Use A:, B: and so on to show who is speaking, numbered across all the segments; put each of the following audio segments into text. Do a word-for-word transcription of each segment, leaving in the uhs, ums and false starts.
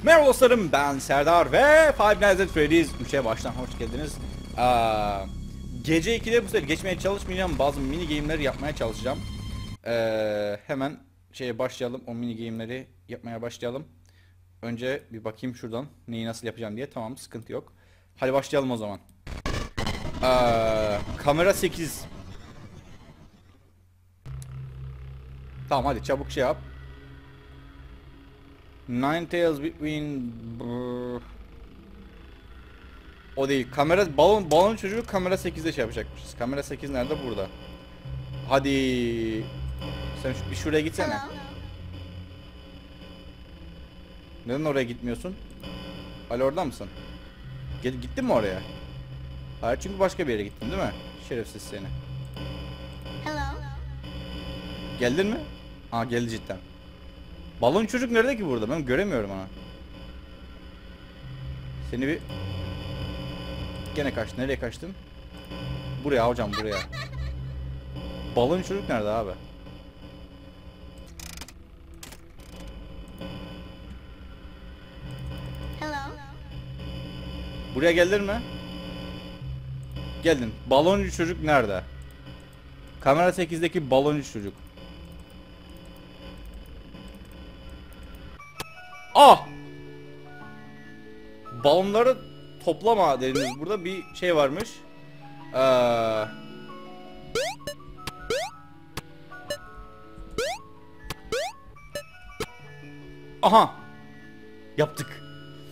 A: Merhaba dostlarım, ben Serdar ve Five Nights at Freddy's üçe baştan hoş geldiniz. Aa, gece ikide bu sefer geçmeye çalışmayacağım, bazı mini game'leri yapmaya çalışacağım. Ee, hemen şeye başlayalım, o mini game'leri yapmaya başlayalım. Önce bir bakayım şuradan neyi nasıl yapacağım diye. Tamam, sıkıntı yok. Hadi başlayalım o zaman. Aa, kamera sekiz. Tamam, hadi çabuk şey yap. Nine tails between... O değil. Kamera balon balon çocuğu kamera sekizde şey yapacakmışız. Kamera sekiz nerede? Burada. Hadi. Sen şu, bir şuraya gitsene. Neden oraya gitmiyorsun? Hala orada mısın? Gel, gittin mi oraya? Hayır, çünkü başka bir yere gittin değil mi? Şerefsiz seni.
B: Hello.
A: Geldin mi? Aa, geldi cidden. Balon çocuk nerede ki burada? Ben göremiyorum onu. Seni bir... Gene kaçtın. Nereye kaçtın? Buraya hocam, buraya. Balon çocuk nerede abi?
B: Hello.
A: Buraya geldin mi? Geldin. Baloncu çocuk nerede? Kamera sekizdeki baloncu çocuk. Ah! Balonları toplama dediniz. Burada bir şey varmış. Ee... Aha! Yaptık.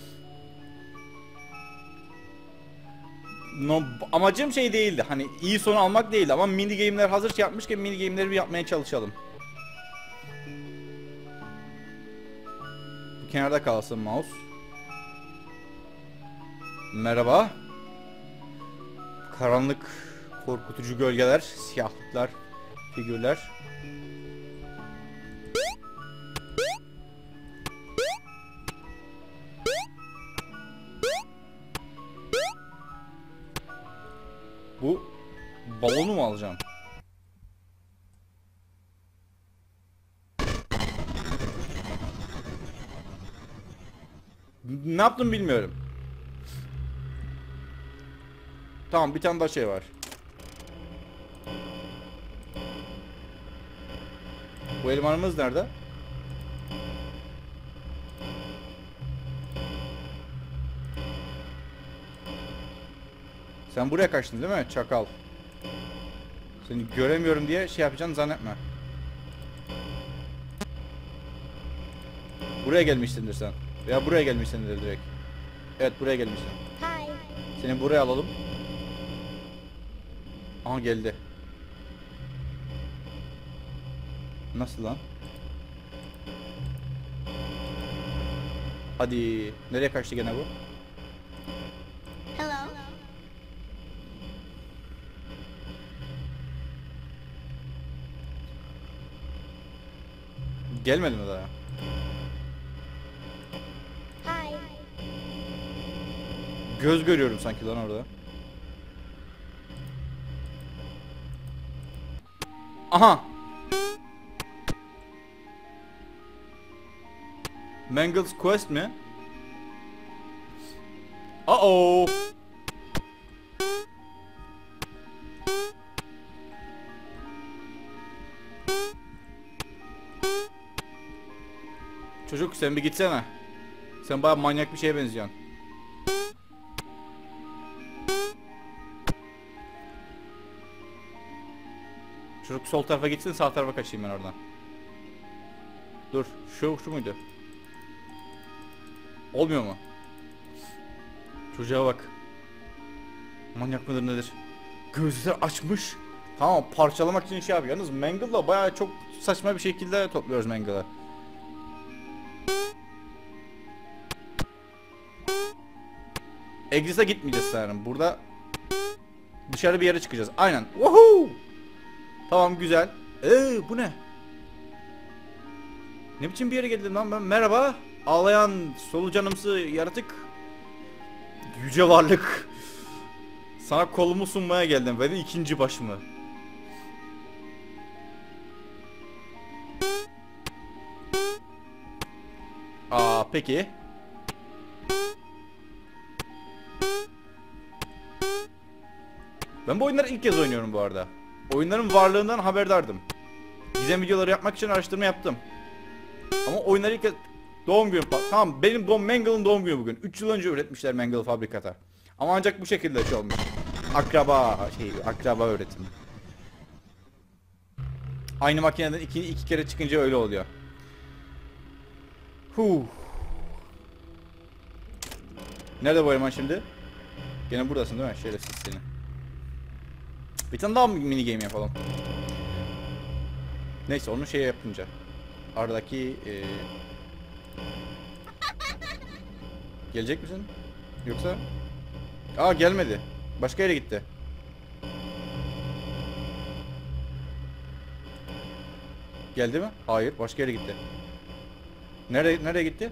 A: No, amacım şey değildi. Hani iyi son almak değildi ama mini game'ler hazır şey yapmışken mini game'leri bir yapmaya çalışalım. Bu kenarda kalsın mouse. Merhaba. Karanlık, korkutucu gölgeler, siyahlıklar, figürler. Bu balonu mu alacağım? Ne yaptım bilmiyorum. Tamam, bir tane daha şey var. Bu elemanımız nerede? Sen buraya kaçtın değil mi? Çakal. Seni göremiyorum diye şey yapacağını zannetme. Buraya gelmişsindir sen. Veya buraya gelmişsindir direkt. Evet, buraya gelmişsin.
B: Hi.
A: Seni buraya alalım. Aha, geldi. Nasıl lan? Hadi. Nereye kaçtı gene bu?
B: Hello.
A: Gelmedi mi daha?
B: Hi.
A: Göz görüyorum sanki lan orada. Aha. Mangle's Quest mi? Uh-oh. Çocuk, sen bir gitsene. Sen bayağı manyak bir şeye benziyorsun. Çocuk sol tarafa gitsin, sağ tarafa kaçayım ben oradan. Dur, şu şu muydu? Olmuyor mu? Çocuğa bak. Manyak mıdır nedir? Gözler açmış. Tamam, parçalamak için şey yapıyor. Yalnız Mangle'la bayağı çok saçma bir şekilde topluyoruz Mangle'ı. Exit'e gitmeyeceğiz sanırım. Burada dışarı bir yere çıkacağız. Aynen. Woohoo! Tamam, güzel. Eee, bu ne? Ne biçim bir yere geldim lan ben? Merhaba. Ağlayan solucanımsı yaratık. Yüce varlık. Sana kolumu sunmaya geldim ve de ikinci başımı. Aa, peki. Ben bu oyunları ilk kez oynuyorum bu arada. Oyunların varlığından haberdardım. Gizem videoları yapmak için araştırma yaptım. Ama oyunları ilk kez... Doğum günü... Tamam, benim doğum... Mangle'ın doğum günü bugün. üç yıl önce üretmişler Mangle fabrikata. Ama ancak bu şekilde şey olmuş. Akraba şey, akraba öğretimi. Aynı makineden iki, iki kere çıkınca öyle oluyor. Huh. Nerede bu eleman şimdi? Gene buradasın değil mi? Şerefsiz seni. Bir tane daha mini game yapalım. Neyse, onu şey yapınca. Aradaki ee... Gelecek misin? Yoksa? Aa, gelmedi. Başka yere gitti. Geldi mi? Hayır, başka yere gitti. Nereye nereye gitti?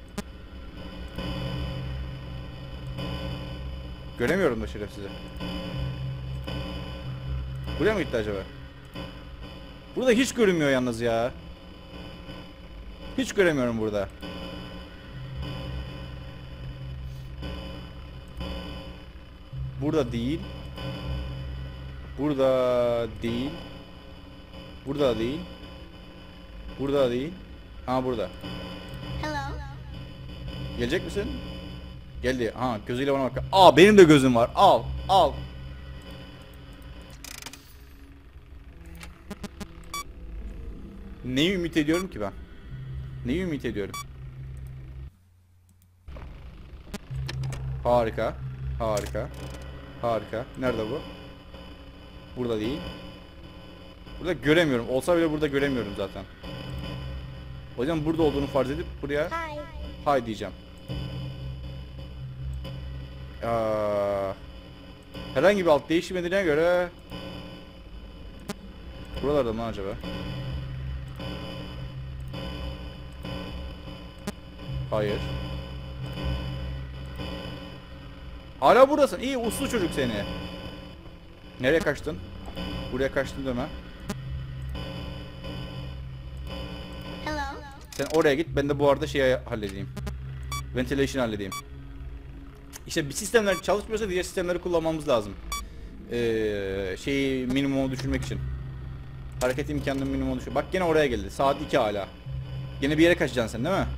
A: Göremiyorum da şerefsizi. Buraya mı gitti acaba? Burada hiç görünmüyor yalnız ya. Hiç göremiyorum burada. Burada değil. Burada değil. Burada değil. Burada değil. Ha, burada.
B: Hello.
A: Gelecek misin? Geldi. Ha, gözüyle bana bak. Aa, benim de gözüm var. Al, al. Neyi ümit ediyorum ki ben? Neyi ümit ediyorum? Harika. Harika. Harika. Nerede bu? Burada değil. Burada göremiyorum. Olsa bile burada göremiyorum zaten. O yüzden burada olduğunu farz edip buraya
B: Hi.
A: hay diyeceğim. Aa, herhangi bir alt değişmediğine göre buralarda mı acaba? Hayır. Hala buradasın. İyi, uslu çocuk seni. Nereye kaçtın? Buraya kaçtın deme.
B: Hello.
A: Sen oraya git. Ben de bu arada şeyi halledeyim. Ventilation halledeyim. İşte bir sistemler çalışmıyorsa diğer sistemleri kullanmamız lazım. Ee, şeyi minimuma düşürmek için. Hareket imkanını minimuma düşür. Bak, gene oraya geldi. Saat iki hala. Gene bir yere kaçacaksın sen değil mi?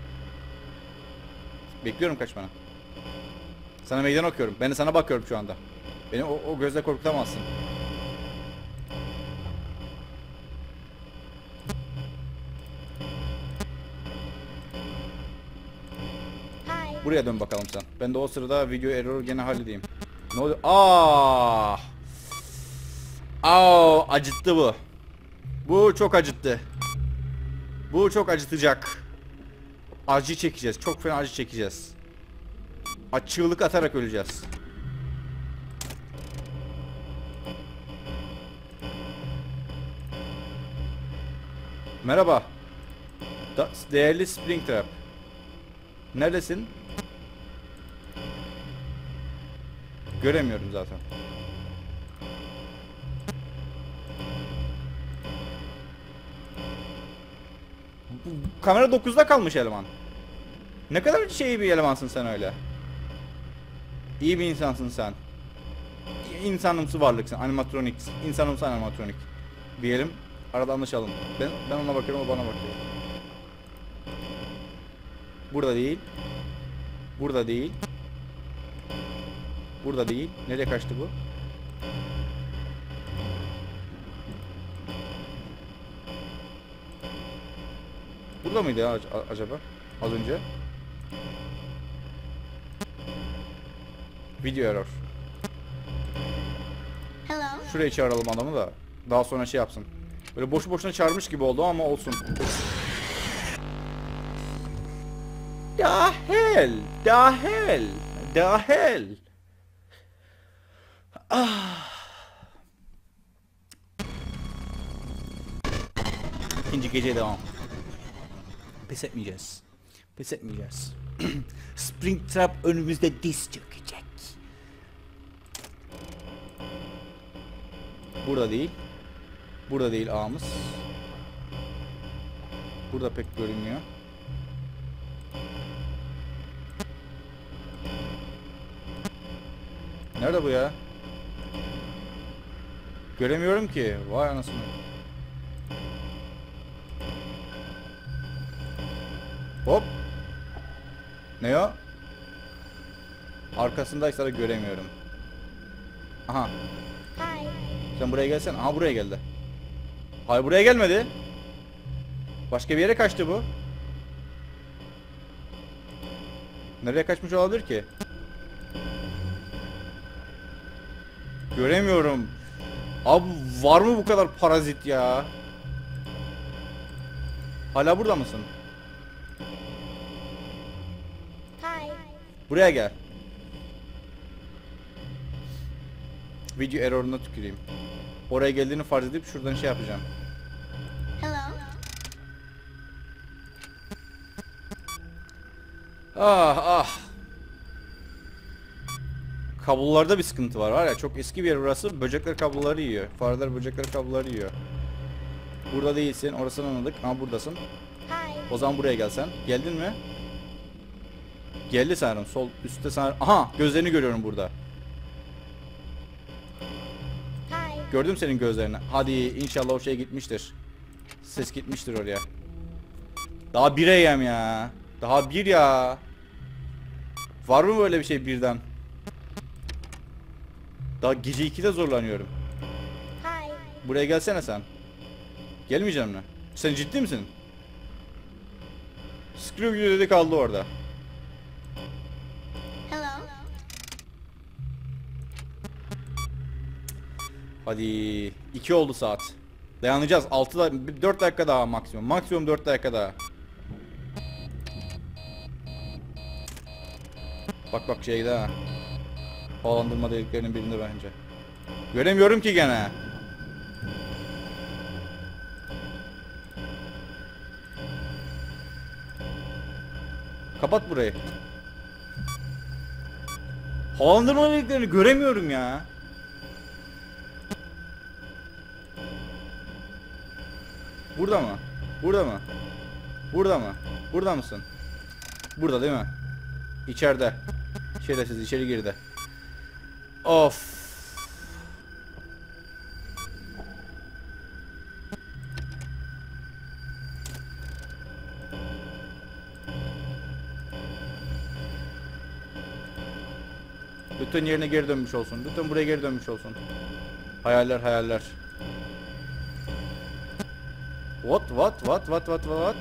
A: Bekliyorum kaçmanı. Sana meydan okuyorum. Ben de sana bakıyorum şu anda. Beni o, o gözle korkutamazsın.
B: Hi.
A: Buraya dön bakalım sen. Ben de o sırada video error gene halledeyim. Ne oluyor? Aa! Aa, acıttı bu. Bu çok acıttı. Bu çok acıtacak. Acı çekeceğiz. Çok fena acı çekeceğiz. Çığlık atarak öleceğiz. Merhaba. Da değerli Springtrap. Neredesin? Göremiyorum zaten. Bu kamera dokuzda kalmış eleman. Ne kadar şey bir elemansın sen öyle. İyi bir insansın sen. İnsanımsı varlıksın. Animatronik. İnsanımsı animatronik. Diyelim. Arada anlaşalım. Ben, ben ona bakıyorum, o bana bakıyor. Burada değil. Burada değil. Burada değil. Nereye kaçtı bu? Burada mıydı ya acaba? Az önce. Video error.
B: Hello.
A: Şuraya çağıralım adamı da daha sonra şey yapsın. Böyle boşu boşuna çağırmış gibi oldu ama olsun. Dahil, dahil, dahil. Ah. İkinci gece devam. Pes etmeyeceğiz. Pes etmeyeceğiz. Springtrap önümüzde diz çökecek. Burada değil. Burada değil ağamız. Burada pek görünmüyor. Nerede bu ya? Göremiyorum ki. Vay anasını. Hop. Ne o? Arkasındaysa da göremiyorum. Aha.
B: Hi.
A: Sen buraya gelsen. Aha buraya geldi. Hayır buraya gelmedi. Başka bir yere kaçtı bu. Nereye kaçmış olabilir ki? Göremiyorum. Abi var mı bu kadar parazit ya? Hala burada mısın?
B: Hi.
A: Buraya gel. Video error'una tüküreyim. Oraya geldiğini farz edip şuradan şey yapacağım.
B: Hello.
A: Ah ah. Kablolarda bir sıkıntı var var ya, çok eski bir yer burası. Böcekler kabloları yiyor. Fareler böcekler kabloları yiyor. Burada değilsin. Orasını anladık ama buradasın.
B: Hi.
A: O zaman buraya gelsen. Geldin mi? Geldi sanırım. Sol üstte sanırım. Aha, gözlerini görüyorum burada.
B: Hi.
A: Gördüm senin gözlerini. Hadi inşallah o şey gitmiştir. Ses gitmiştir oraya. Daha bir a m ya. Daha bir ya. Var mı böyle bir şey birden? Daha gece ikide zorlanıyorum.
B: Hi.
A: Buraya gelsene sen. Gelmeyeceğim mi? Sen ciddi misin? Screw you dedi kaldı orada.
B: Hello.
A: Hadi iki oldu saat. Dayanacağız. altı da dört dakika daha maksimum. Maksimum dört dakika daha. Bak bak şeyde ha. Havalandırma deliklerinin birinde bence. Göremiyorum ki gene. Kapat burayı. Havalandırma deliklerini göremiyorum ya. Burada mı? Burada mı? Burada mı? Burada mısın? Burada değil mi? İçeride. Şerefsiz içeri girdi. Of. Lütfen yerine geri dönmüş olsun. Lütfen buraya geri dönmüş olsun. Hayaller hayaller. What what what what what what?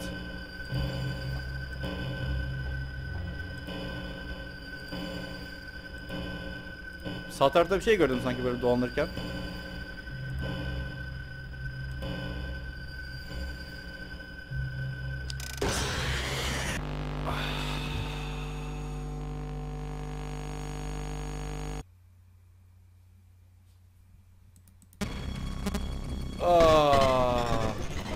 A: Sağ tarafta bir şey gördüm sanki böyle dolanırken. Ah.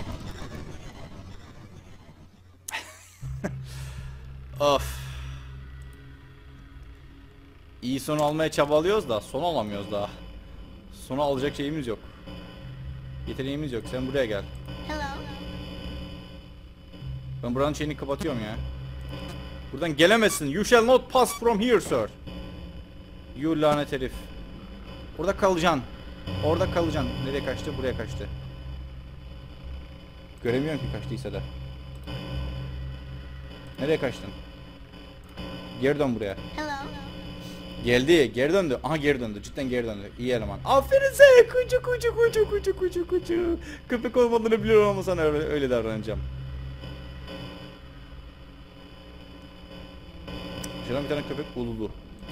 A: Of. İyi son almaya çabalıyoruz da son alamıyoruz daha. Sonu alacak şeyimiz yok. Yeteneğimiz yok. Sen buraya gel.
B: Hello.
A: Ben buranın şeyini kapatıyorum ya. Buradan gelemezsin. You shall not pass from here, sir. You lanet herif. Orada kalacaksın. Orada kalacaksın. Nereye kaçtı? Buraya kaçtı. Göremiyorum ki kaçtıysa da. Nereye kaçtın? Geri dön buraya.
B: Hello.
A: Geldi, geri döndü. Aha geri döndü. Cidden geri döndü. İyi eleman. Aferin sana. Kucu kucu kucu kucu kucu kucu. Köpek olmadığını biliyorum ama sana öyle, öyle davranacağım. Şuradan bir tane köpek ululu.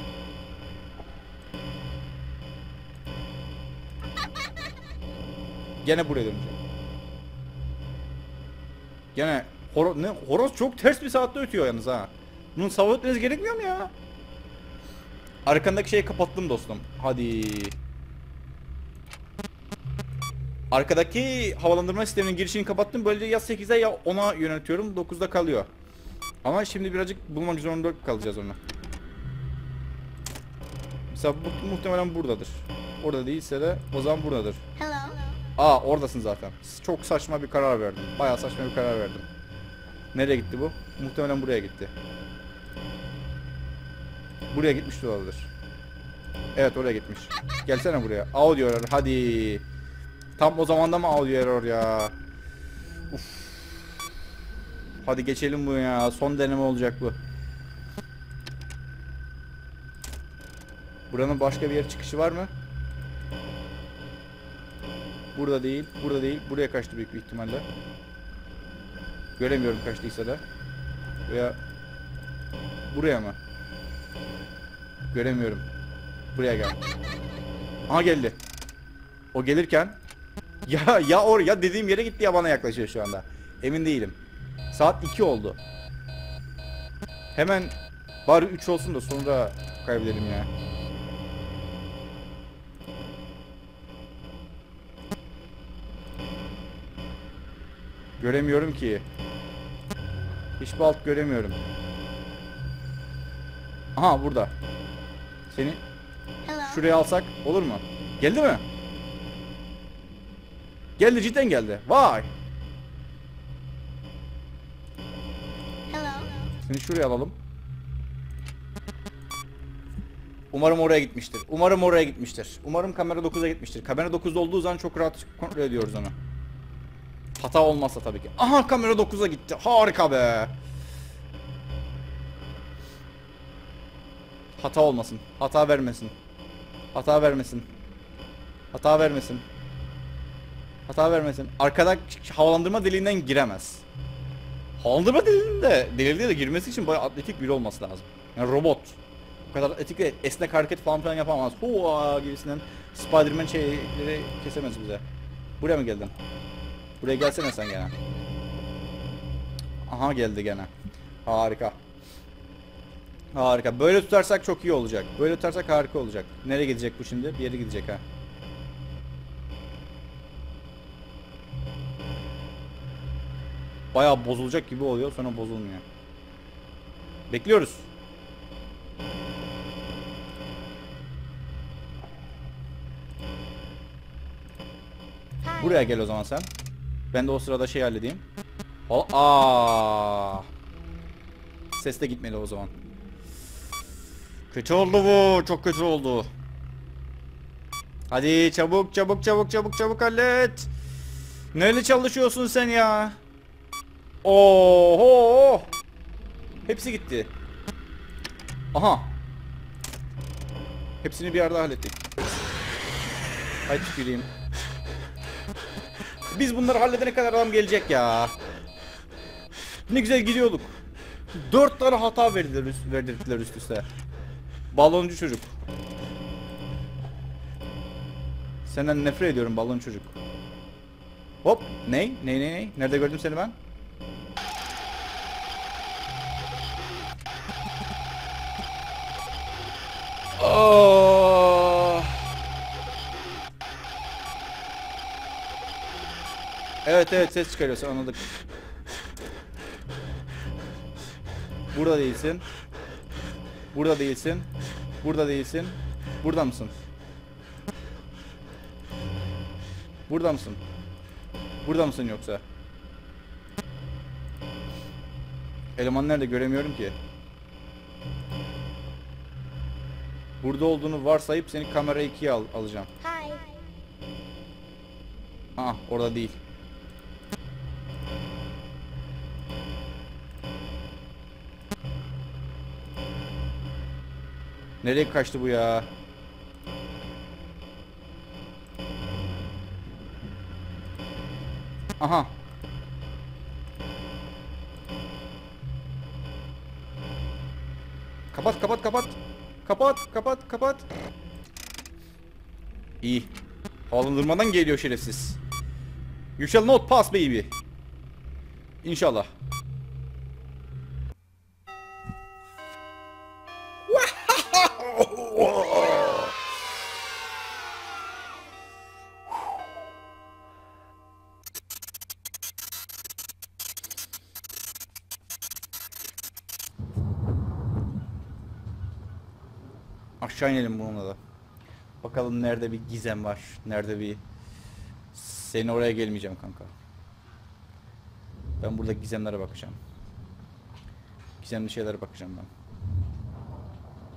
A: Gene buraya döneceğim. Gene horoz, ne? Horoz çok ters bir saatte ötüyor yalnız ha. Bunun sabah ötmeniz gerekmiyor mu ya? Arkandaki şeyi kapattım dostum. Hadi. Arkadaki havalandırma sisteminin girişini kapattım. Böylece ya sekize ya ona yöneltiyorum. dokuzda kalıyor. Ama şimdi birazcık bulmak zorunda kalacağız onu. Mesela bu muhtemelen buradadır. Orada değilse de o zaman buradadır.
B: Hello.
A: Aa oradasın zaten. Çok saçma bir karar verdim. Bayağı saçma bir karar verdim. Nereye gitti bu? Muhtemelen buraya gitti. Buraya gitmiş olabilir. Evet oraya gitmiş. Gelsene buraya. Au diyorlar. Hadi. Tam o zamanda mı alıyor error ya? Uf. Hadi geçelim bu ya. Son deneme olacak bu. Buranın başka bir yer çıkışı var mı? Burada değil. Burada değil. Buraya kaçtı büyük bir ihtimalle. Göremiyorum kaçtıysa da. Veya buraya mı? Göremiyorum. Buraya gel. Aha geldi. O gelirken ya ya or ya dediğim yere gitti ya bana yaklaşıyor şu anda. Emin değilim. Saat iki oldu. Hemen bari üç olsun da sonra kaybedelim ya. Göremiyorum ki. Hiçbir alt göremiyorum. Aha burada. Seni
B: Hello.
A: şuraya alsak olur mu? Geldi mi? Geldi, cidden geldi. Vay.
B: Hello.
A: Seni şuraya alalım. Umarım oraya gitmiştir. Umarım oraya gitmiştir. Umarım kamera dokuza gitmiştir. Kamera dokuzda olduğu zaman çok rahat kontrol ediyoruz onu. Hata olmazsa tabii ki. Aha, kamera dokuza gitti. Harika be. Hata olmasın. Hata vermesin. Hata vermesin. Hata vermesin. Hata vermesin. Arkada havalandırma deliğinden giremez. Havalandırma deliğinde deliğinde de girmesi için bayağı atletik biri olması lazım. Yani robot. Bu kadar atletik ve esnek hareket falan filan yapamaz. Hua gibisinden Spider-Man şeyleri kesemez bize. Buraya mı geldin? Buraya gelsene sen gene. Aha, geldi gene. Harika. Harika. Böyle tutarsak çok iyi olacak. Böyle tutarsak harika olacak. Nereye gidecek bu şimdi? Bir yere gidecek ha. Bayağı bozulacak gibi oluyor, sonra bozulmuyor. Bekliyoruz.
B: Hi.
A: Buraya gel o zaman sen. Ben de o sırada şey halledeyim. Ol Aa. Ses de gitmedi o zaman. Kötü oldu bu. Çok kötü oldu. Hadi çabuk çabuk çabuk çabuk çabuk hallet. Neyle çalışıyorsun sen ya? Oho! Hepsi gitti. Aha. Hepsini bir arada hallettik. Haydi tüküreyim. Biz bunları halledene kadar adam gelecek ya. Ne güzel gidiyorduk. Dört tane hata verdiler, üst, verdirdiler üst üste. Baloncu çocuk. Senden nefret ediyorum balon çocuk. Hop. Ney? Ney ney ney? Nerede gördüm seni ben? Oh. Evet evet, ses çıkarıyorsun, anladık. Burada değilsin. Burada değilsin. Burada değilsin. Burada mısın? Burada mısın? Burada mısın yoksa? Eleman nerede, göremiyorum ki. Burada olduğunu varsayıp seni kamera ikiye al alacağım.
B: Hi.
A: Aa, orada değil. Nereye kaçtı bu ya? Aha. Kapat kapat kapat. Kapat kapat kapat. İyi. Havalandırmadan geliyor şerefsiz. You shall not pass baby. İnşallah. Aşağı inelim bununla da. Bakalım nerede bir gizem var. Nerede bir... Seni oraya gelmeyeceğim kanka. Ben burada gizemlere bakacağım. Gizemli şeylere bakacağım ben.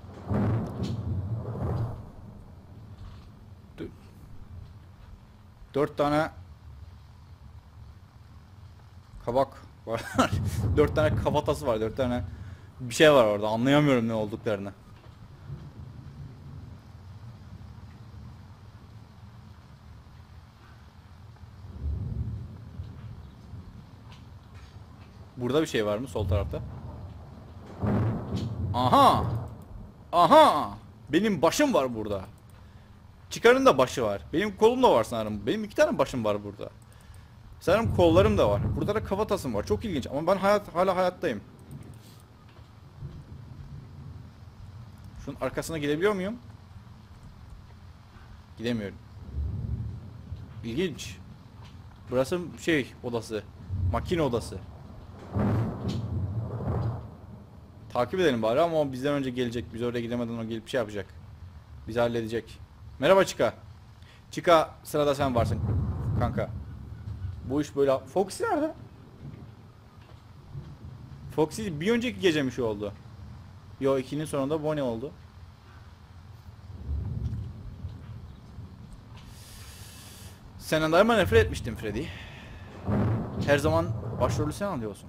A: Dur. Dört tane kabak var. Dört tane kafatası var. Dört tane bir şey var orada. Anlayamıyorum ne olduklarını. Burada bir şey var mı sol tarafta? Aha! Aha! Benim başım var burada. Çıkarın da başı var. Benim kolum da var sanırım. Benim iki tane başım var burada. Sanırım kollarım da var. Burada da kafatasım var. Çok ilginç ama ben hayat hala hayattayım. Şunun arkasına gidebiliyor muyum? Gidemiyorum. İlginç. Burası şey odası. Makine odası. Takip edelim bari ama o bizden önce gelecek. Biz oraya gidemeden o gelip şey yapacak. Bizi halledecek. Merhaba Chica. Chica, sırada sen varsın kanka. Bu iş böyle... Foxy nerede? Foxy bir önceki gece mi şu oldu? Yo, ikinin sonunda Bonnie oldu. Senden daima nefret etmiştim Freddy. Her zaman başrolü sen alıyorsun.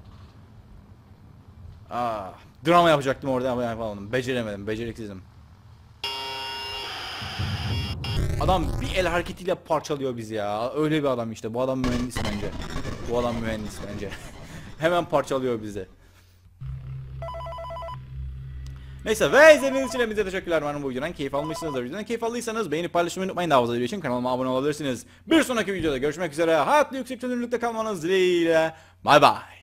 A: Aa, drama yapacaktım orada ama yapamadım. Beceremedim, beceriksizim. Adam bir el hareketiyle parçalıyor bizi ya. Öyle bir adam işte. Bu adam mühendis bence. Bu adam mühendis bence. Hemen parçalıyor bizi. Neyse ve izlediğiniz için hepinize teşekkürler. Umarım bu videodan keyif almışsınızdır. Videodan keyif aldıysanız beğenip paylaşmayı unutmayın. Daha fazla video için kanalıma abone olabilirsiniz. Bir sonraki videoda görüşmek üzere. Hayatlı yüksek çözünürlükte kalmanız dileğiyle. Bay bay.